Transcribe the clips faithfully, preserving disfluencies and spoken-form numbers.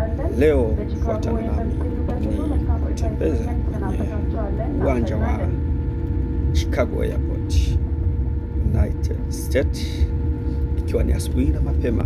Leo fuatana nami ni kutembeza kwenye uwanja wa Chicago Airport, United States, ikiwa ni asubuhi na mapema,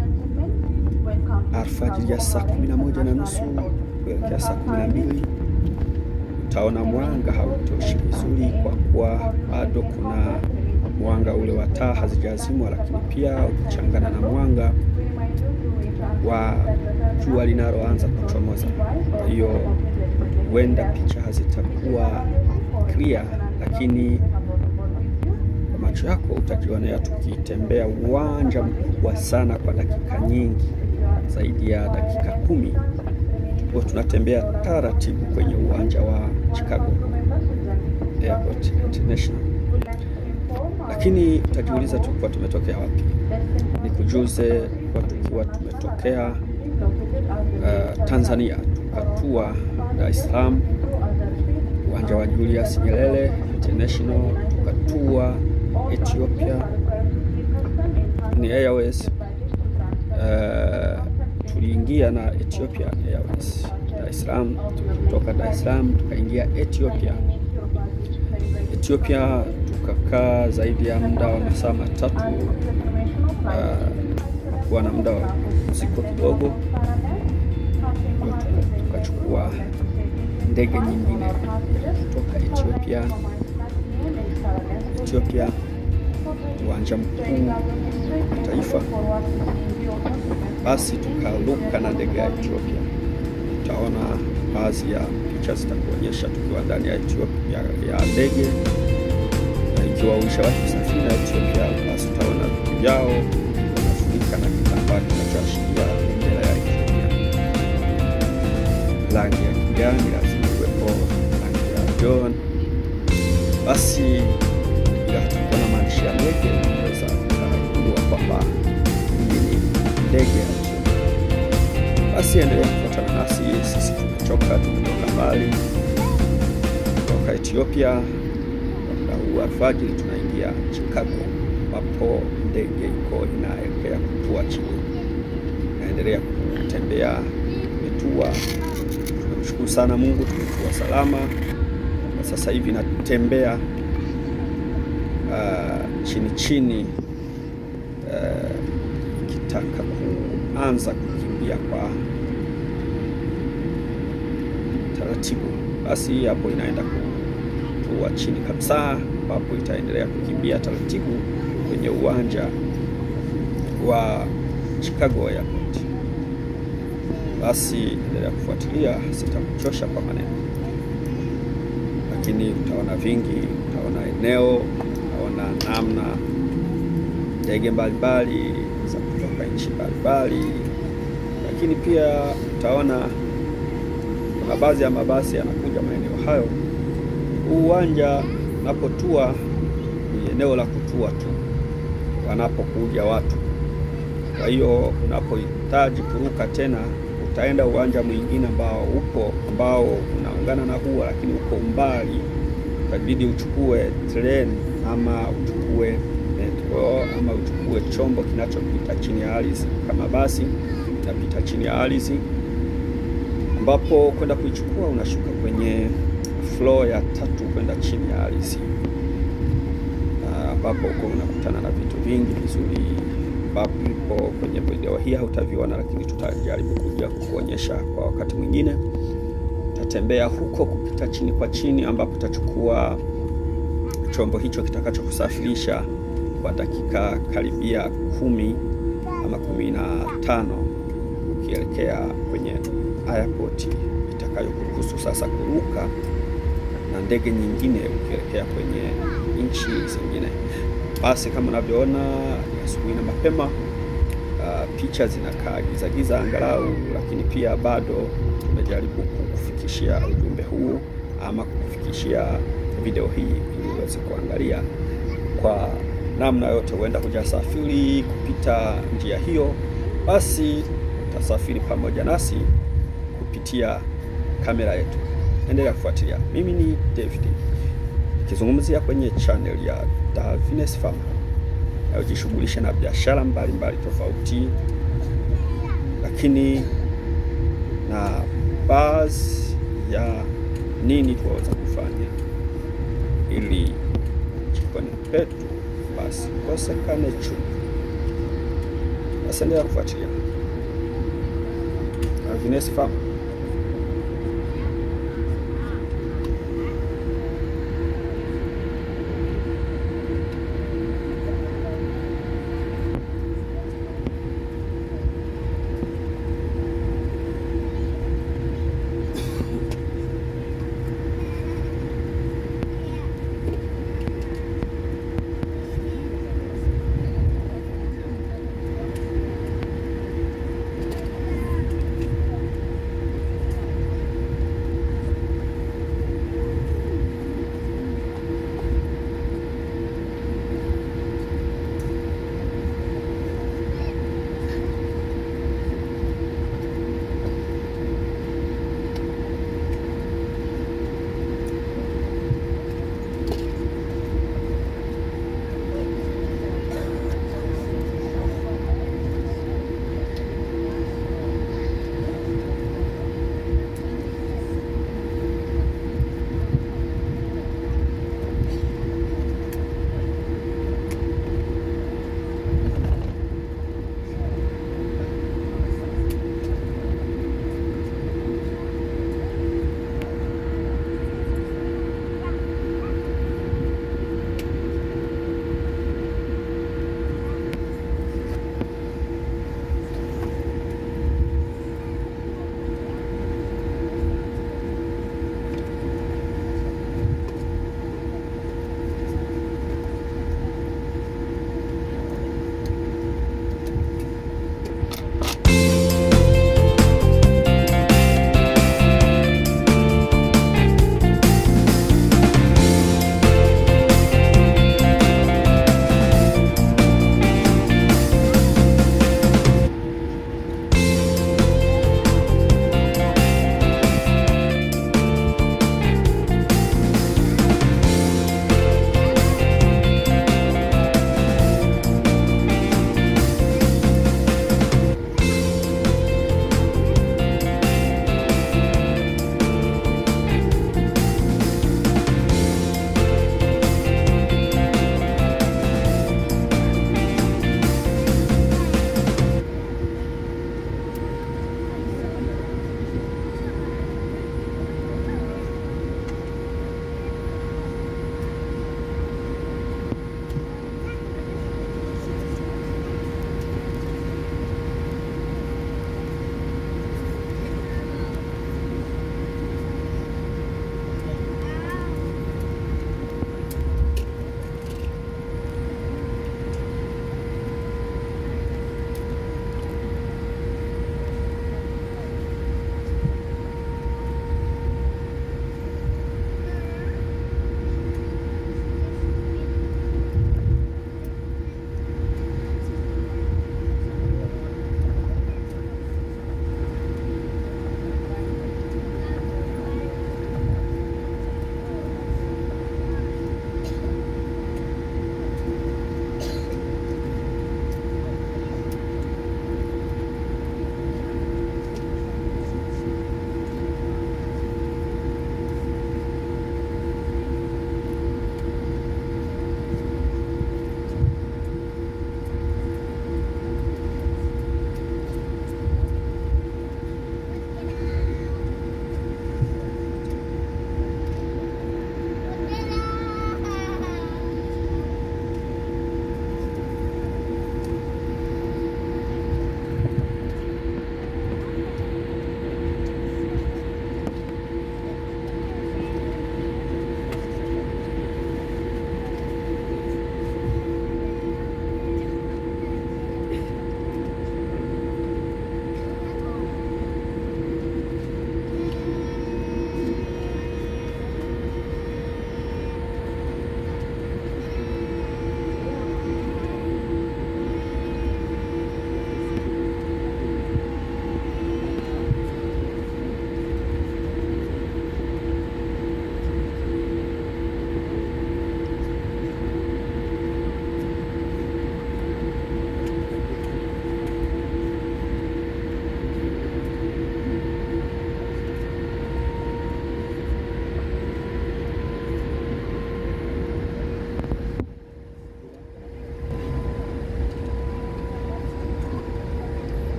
alfajiri ya saa kumi na moja na nusu kuelekea saa kumi na mbili. Utaona mwanga hautoshi vizuri kwa kuwa bado kuna mwanga ule wa taa hazijazimwa, lakini pia ukichangana na mwanga wa jua linaloanza kuchomoza. Kwa hiyo huenda picha hazitakuwa clear, lakini kwa macho yako utajionea tukitembea uwanja mkubwa sana kwa dakika nyingi, zaidi ya dakika kumi. Tupo tunatembea taratibu kwenye uwanja wa Chicago Airport International. Lakini utajiuliza tulikuwa tumetokea wapi? Nikujuze kwa tukiwa tumetokea uh, Tanzania, tukatua Dar es Salaam uwanja wa Julius Nyerere International, tukatua Ethiopia ni Airways. Uh, tuliingia na Ethiopia Airways Dar es Salaam, kutoka Dar es Salaam tukaingia Ethiopia. Ethiopia tukakaa zaidi ya muda wa masaa matatu, uh, kuwa na muda wa mzigo kidogo, tukachukua ndege nyingine kutoka Ethiopia. Ethiopia uwanja mkuu wa taifa, basi tukaruka na ndege ya Ethiopia. Utaona baadhi ya picha zitakuonyesha tukiwa ndani ya Ethiopia ya ndege, na ikiwa ushawahi kusafiri na Ethiopia, basi utaona vitu vyao wanafunika na kitambaa kinachoashiria bendera ya Ethiopia. Rangi ya kijani lazima kuwepo, rangi ya John. Basi ila tukiona maandishi ya ndege unaweza kugundua kwamba ni ndege ya Ethiopia. Basi endelea kufuatana nasi, sisi tumechoka, tumetoka mbali kutoka Ethiopia. Muda huu alfajiri tunaingia Chicago, ambapo ndege iko inaelekea kutua chini. Naendelea kutembea, tumetua. Tunamshukuru sana Mungu, tumetua salama. Na sasa hivi natembea uh, chini chini uh, kitaka kuanza kukimbia kwa taratibu. Basi hapo inaenda kutua chini kabisa, ambapo itaendelea kukimbia taratibu kwenye uwanja wa Chicago Airport. Basi endelea kufuatilia, sitakuchosha kwa maneno, lakini utaona vingi, utaona eneo, utaona namna ndege mbalimbali za kutoka nchi mbalimbali, lakini pia utaona kuna baadhi ya mabasi yanakuja maeneo hayo. Uwanja unapotua ni eneo la kutua tu wanapokuja watu. Kwa hiyo unapohitaji kuruka tena, utaenda uwanja mwingine ambao upo ambao unaungana na huo, lakini uko umbali, itabidi uchukue treni ama uchukue metro ama uchukue chombo kinachopita chini ya ardhi. Kama basi inapita chini ya ardhi, ambapo kwenda kuichukua unashuka kwenye floor ya tatu kwenda chini ya ardhi, ambapo uko unakutana na vitu vingi vizuri, ambapo kwenye video hii hautaviona, lakini tutajaribu kuja kukuonyesha kwa wakati mwingine. Tutatembea huko kupita chini kwa chini, ambapo tutachukua chombo hicho kitakachokusafirisha kwa dakika karibia kumi ama kumi na tano ukielekea kwenye airport itakayokuruhusu sasa kuruka na ndege nyingine ukielekea kwenye nchi zingine. Basi kama unavyoona asubuhi na mapema, uh, picha zinakaa giza giza angalau, lakini pia bado tumejaribu kukufikishia ujumbe huu ama kukufikishia video hii ili uweze kuangalia kwa namna yote. Huenda hujasafiri kupita njia hiyo, basi utasafiri pamoja nasi kupitia kamera yetu. Endelea kufuatilia. Mimi ni David, nikizungumzia kwenye channel ya Davines Farmer, inayojishughulisha na biashara mbalimbali tofauti, lakini na baadhi ya nini tuweza kufanya ili jikoni petu basi kosekane chumvi. Basi endelea kufuatilia Agnes Farm.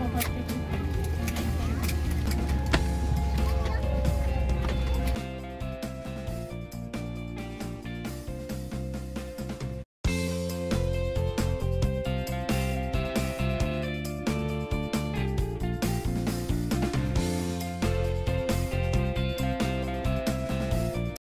popote.